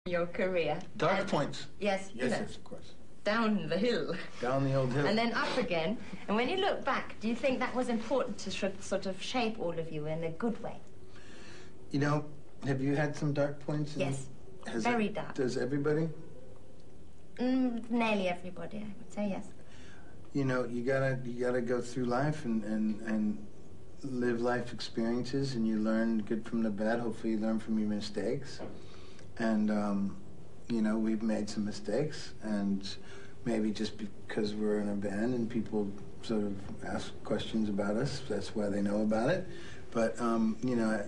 your career. Dark points. Yes, Yes, yes, of course. Down the hill. Down the old hill. And then up again. And when you look back, do you think that was important to sort of shape all of you in a good way? You know, have you had some dark points? Yes, very dark. Does everybody? Nearly everybody, I would say, yes. You know, you gotta go through life and live life experiences, and you learn good from the bad. Hopefully you learn from your mistakes. And, you know, we've made some mistakes, and maybe just because we're in a band and people sort of ask questions about us, that's why they know about it. But, you know,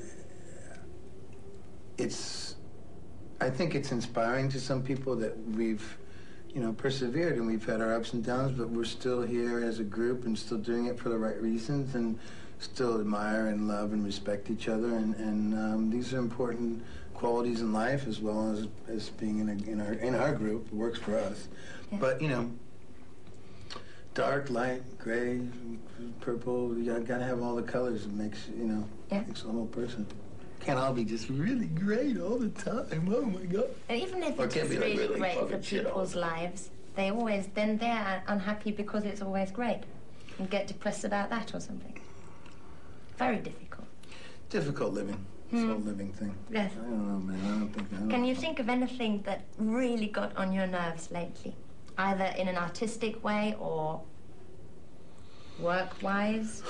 I think it's inspiring to some people that we've, you know, persevered, and we've had our ups and downs, but we're still here as a group and still doing it for the right reasons, and still admire and love and respect each other, and these are important qualities in life, as well as being in our group. It works for us. Yeah. But, you know, dark, light, gray, purple, you gotta have all the colors. It makes, you know, makes the whole person. Can't all be just really great all the time. Oh my God. And even if it's really great for people's lives, they're unhappy because it's always great, and get depressed about that or something. Very difficult. Difficult living. This whole living thing. Yes. I don't know, man. I don't think. Can you think of anything that really got on your nerves lately, either in an artistic way or work-wise?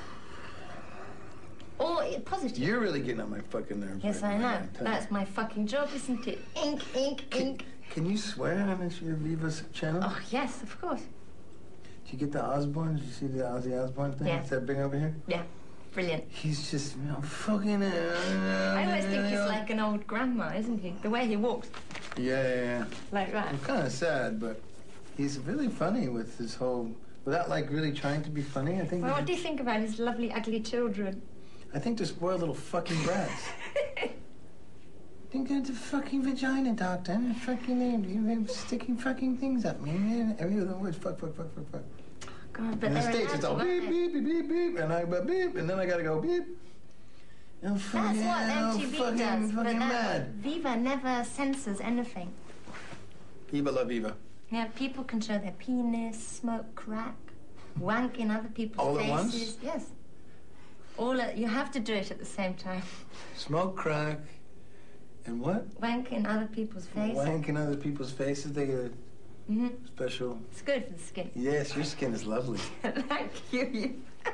Or positive. You're really getting on my fucking nerves. Yes, right I now. know. That's my fucking job, isn't it? Ink, ink, ink. Can you swear on this your Viva's channel? Oh, yes, of course. Did you get the Osbourne? Did you see the Ozzy Osbourne thing? Yeah. Is that big over here? Yeah. Brilliant. He's just, you know, fucking... I always think he's like an old grandma, isn't he? The way he walks. Yeah. Like that. I'm kind of sad, but he's really funny with his whole... Without, like, really trying to be funny, I think... Well, what do you think about his lovely, ugly children? I think they're spoiled little fucking brats. Think of the fucking vagina, doctor. And fucking sticking fucking things at me. Every other word's fuck. God, but in the States, it's all beep, beep, beep, beep, beep, and I go beep, and then I gotta go beep. That's what MTV does, but mad. Viva never censors anything. Viva la Viva. Yeah, people can show their penis, smoke crack, wank in other people's all faces. All at once? Yes. You have to do it at the same time. Smoke crack, and what? Wank in other people's faces. Wank in other people's faces. They get special. It's good for the skin. Yes, your skin is lovely. Thank you.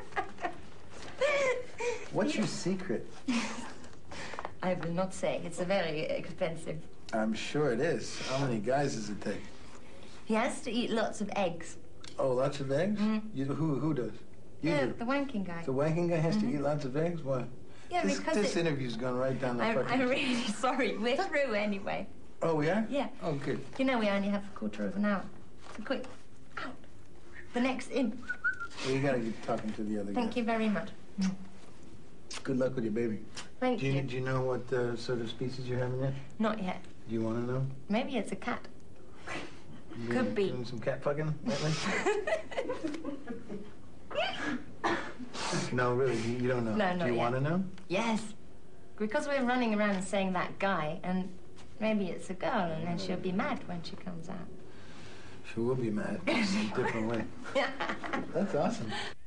What's your secret? I will not say. It's a very expensive. I'm sure it is. How many guys does it take? He has to eat lots of eggs. Oh, lots of eggs? Who does? Yeah, the wanking guy. The wanking guy has to eat lots of eggs? Why? Yeah, because this interview's gone right down the fucking... I'm really sorry. We're through anyway. Oh, we are? Yeah. Oh, good. You know we only have a quarter of an hour. So quick. Out. The next in. Well, you gotta get talking to the other guy. Thank you very much. Good luck with your baby. Thank you. Do you know what sort of species you're having yet? Not yet. Do you want to know? Maybe it's a cat. Could be. Doing some cat fucking lately? No, really, you don't know. No, Do you want to know? Yes. Because we're running around saying that guy, and maybe it's a girl, and then she'll be mad when she comes out. She will be mad in a different way. That's awesome.